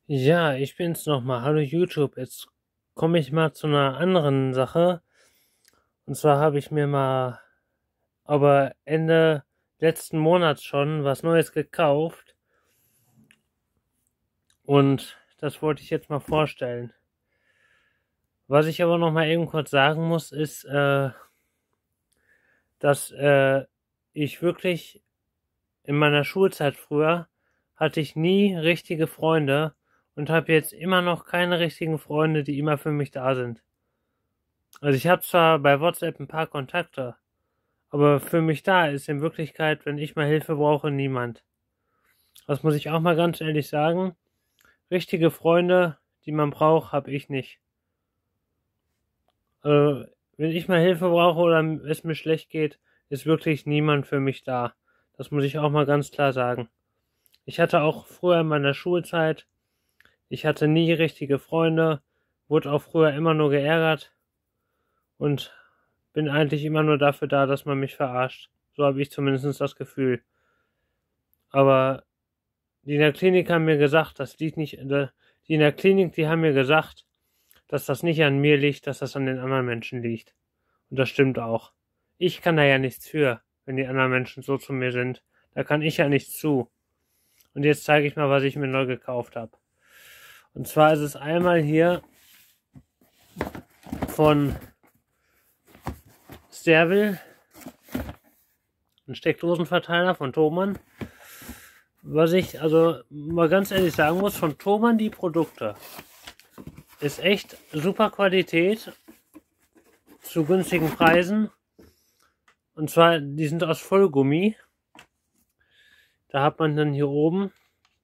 Ja, ich bin's nochmal. Hallo YouTube. Jetzt komme ich mal zu einer anderen Sache. Und zwar habe ich mir mal aber Ende letzten Monats schon was Neues gekauft. Und das wollte ich jetzt mal vorstellen. Was ich aber noch mal eben kurz sagen muss, ist, dass ich wirklich in meiner Schulzeit früher hatte ich nie richtige Freunde und habe jetzt immer noch keine richtigen Freunde, die immer für mich da sind. Also ich habe zwar bei WhatsApp ein paar Kontakte, aber für mich da ist in Wirklichkeit, wenn ich mal Hilfe brauche, niemand. Das muss ich auch mal ganz ehrlich sagen. Richtige Freunde, die man braucht, habe ich nicht. Wenn ich mal Hilfe brauche oder es mir schlecht geht, ist wirklich niemand für mich da. Das muss ich auch mal ganz klar sagen. Ich hatte auch früher in meiner Schulzeit, ich hatte nie richtige Freunde, wurde auch früher immer nur geärgert und bin eigentlich immer nur dafür da, dass man mich verarscht. So habe ich zumindest das Gefühl. Aber die in der Klinik haben mir gesagt, das liegt nicht, die in der Klinik, die haben mir gesagt, dass das nicht an mir liegt, dass das an den anderen Menschen liegt. Und das stimmt auch. Ich kann da ja nichts für, wenn die anderen Menschen so zu mir sind. Da kann ich ja nichts zu. Und jetzt zeige ich mal, was ich mir neu gekauft habe. Und zwar ist es einmal hier von Stervel, ein Steckdosenverteiler von Thomann. Was ich also mal ganz ehrlich sagen muss, von Thomann die Produkte ist echt super Qualität zu günstigen Preisen. Und zwar, die sind aus Vollgummi. Da hat man dann hier oben,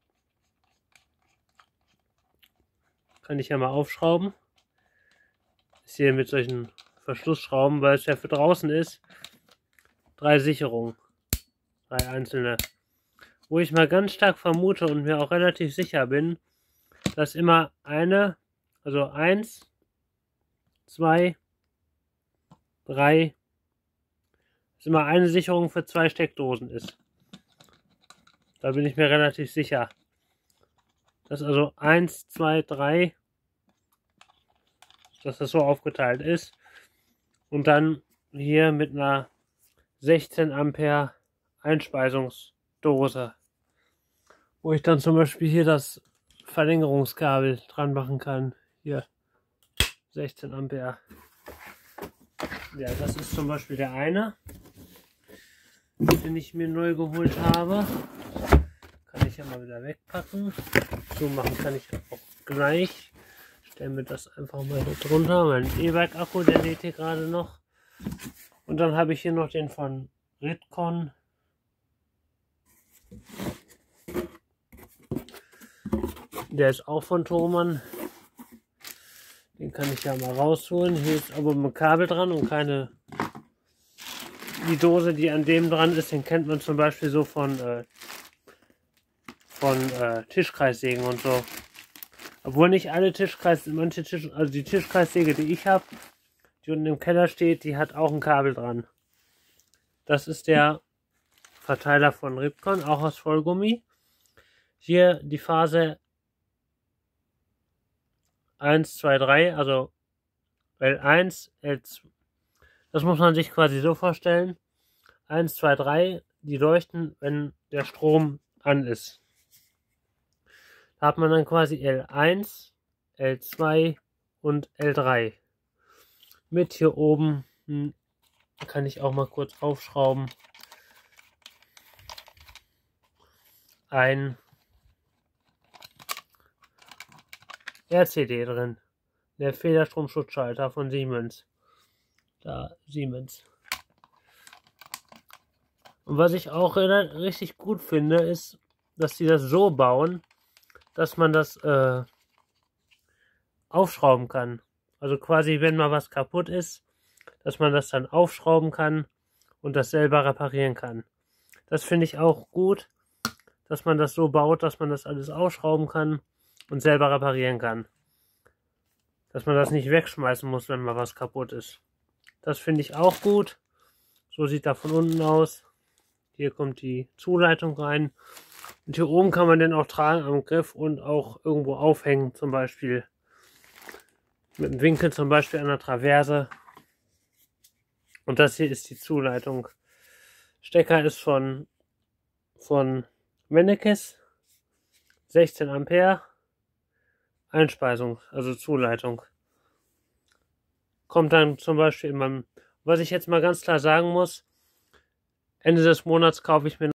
kann ich ja mal aufschrauben. Ist hier mit solchen Verschlussschrauben, weil es ja für draußen ist. 3 Sicherungen. 3 einzelne. Wo ich mal ganz stark vermute und mir auch relativ sicher bin, dass immer also 1, 2, 3, dass immer eine Sicherung für 2 Steckdosen ist. Da bin ich mir relativ sicher. Dass also 1, 2, 3, dass das so aufgeteilt ist. Und dann hier mit einer 16 Ampere Einspeisungsdose, wo ich dann zum Beispiel hier das Verlängerungskabel dran machen kann. Hier 16 Ampere. Ja, das ist zum Beispiel der eine, den ich mir neu geholt habe. Kann ich ja mal wieder wegpacken. So machen kann ich auch gleich. Stellen wir das einfach mal hier drunter. Mein E-Bike-Akku, der lädt hier gerade noch. Und dann habe ich hier noch den von Ritcon. Der ist auch von Thomann. Den kann ich ja mal rausholen. Hier ist aber ein Kabel dran und keine. Die Dose, die an dem dran ist, den kennt man zum Beispiel so von Tischkreissägen und so. Obwohl nicht alle also die Tischkreissäge, die ich habe, die unten im Keller steht, die hat auch ein Kabel dran. Das ist der Verteiler von Ripcon, auch aus Vollgummi. Hier die Phase 1, 2, 3, also L1, L2. Das muss man sich quasi so vorstellen. 1, 2, 3, die leuchten, wenn der Strom an ist. Da hat man dann quasi L1, L2 und L3. Mit hier oben kann ich auch mal kurz aufschrauben. Ein RCD drin. Der Federstromschutzschalter von Siemens. Da, Siemens. Und was ich auch richtig gut finde, ist, dass die das so bauen, dass man das aufschrauben kann. Also quasi, wenn mal was kaputt ist, dass man das dann aufschrauben kann und das selber reparieren kann. Das finde ich auch gut, dass man das so baut, dass man das alles aufschrauben kann und selber reparieren kann. Dass man das nicht wegschmeißen muss, wenn mal was kaputt ist. Das finde ich auch gut. So sieht das von unten aus. Hier kommt die Zuleitung rein. Und hier oben kann man den auch tragen am Griff und auch irgendwo aufhängen, zum Beispiel mit dem Winkel, zum Beispiel an der Traverse. Und das hier ist die Zuleitung. Stecker ist von Mennekes, 16 Ampere, Einspeisung, also Zuleitung. Kommt dann zum Beispiel in meinem, was ich jetzt mal ganz klar sagen muss, Ende des Monats kaufe ich mir